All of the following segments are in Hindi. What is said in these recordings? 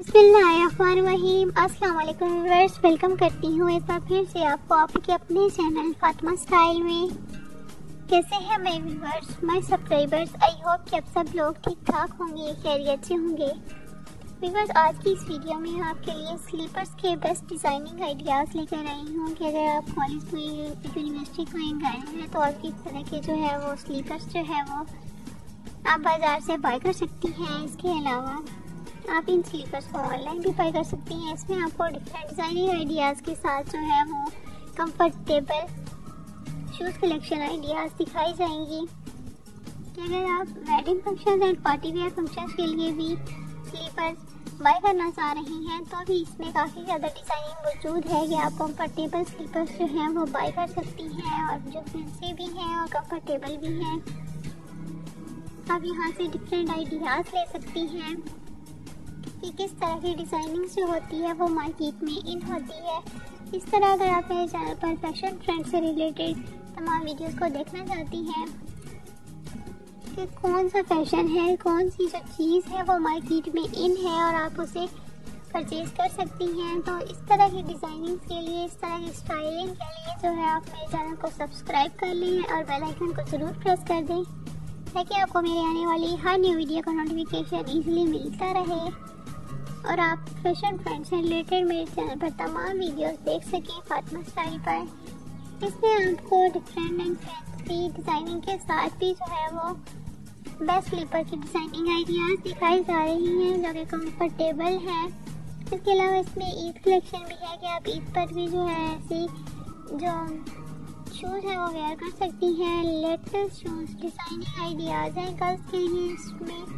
बिस्मिल्लाहिर्रहमानिर्रहीम। अस्सलाम वालेकुम व्यूअर्स, वेलकम करती हूँ एक बार फिर से आपको आपके अपने चैनल फातिमा स्टाइल में। कैसे हैं मेरे viewers, my subscribers? I hope कि आप सब लोग ठीक ठाक होंगे, खैरियत से होंगे। व्यूअर्स, आज की इस वीडियो में आपके लिए स्लीपर्स के बेस्ट डिज़ाइनिंग आइडियाज़ लेकर आई हूँ कि अगर आप कॉलेज में यूनिवर्सिटी में गए हैं तो आपकी इस तरह के जो है वो स्लीपर्स जो है वो आप बाज़ार से बाय कर सकती हैं। इसके अलावा आप इन स्लीपर्स को ऑनलाइन भी बाय कर सकती हैं। इसमें आपको डिफरेंट डिज़ाइनिंग आइडियाज़ के साथ जो है वो कंफर्टेबल शूज़ कलेक्शन आइडियाज़ दिखाई जाएंगी कि अगर आप wedding function and party wear function के लिए भी स्लीपर्स बाय करना चाह रही हैं तो भी इसमें काफ़ी ज़्यादा डिज़ाइनिंग मौजूद है कि आप कंफर्टेबल स्लीपर्स जो हैं वो बाय कर सकती हैं और जो फैंसी भी हैं और कंफर्टेबल भी हैं। आप यहाँ से डिफरेंट आइडियाज़ ले सकती हैं कि किस तरह की डिज़ाइनिंग जो होती है वो मार्केट में इन होती है। इस तरह अगर आप मेरे चैनल पर फैशन ट्रेंड से रिलेटेड तमाम वीडियोस को देखना चाहती हैं कि कौन सा फैशन है, कौन सी जो चीज़ है वो मार्केट में इन है और आप उसे परचेज़ कर सकती हैं, तो इस तरह की डिज़ाइनिंग के लिए, इस तरह की स्टाइलिंग के लिए जो है आप मेरे चैनल को सब्सक्राइब कर लें और बेल आइकन को ज़रूर प्रेस कर दें ताकि आपको मेरे आने वाली हर न्यू वीडियो का नोटिफिकेशन ईजिली मिलता रहे और आप फैशन ट्रेंड से रिलेटेड मेरे चैनल पर तमाम वीडियोस देख सकें फातिमा स्टाइल पर। इसमें आपको डिफरेंट एंड फैंसी डिज़ाइनिंग के साथ भी जो है वो बेस्ट स्लीपर की डिज़ाइनिंग आइडियाज़ दिखाई जा रही हैं जो कि कंफर्टेबल हैं। इसके अलावा इसमें ईद कलेक्शन भी है कि आप ईद पर भी जो है ऐसी जो शूज़ है वो वेयर कर सकती हैं। लेटेस्ट शूज़ डिज़ाइनिंग आइडियाज़ हैं गर्ल्स के लिए। इसमें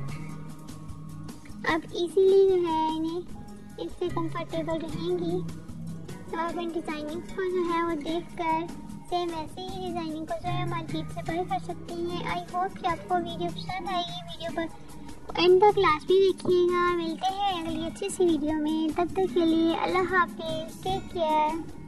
आप इजीली जो है इन्हें इससे कंफर्टेबल रहेंगी। तो आप इन डिज़ाइनिंग्स को जो है वो देखकर सेम ऐसे ही डिज़ाइनिंग को जो है मार्केट से बाय कर सकती हैं। आई होप कि आपको वीडियो पसंद आएगी। वीडियो पर एंड तक लास्ट भी देखिएगा। मिलते हैं अगली अच्छी सी वीडियो में, तब तक के लिए अल्लाह हाफिज़, टेक केयर।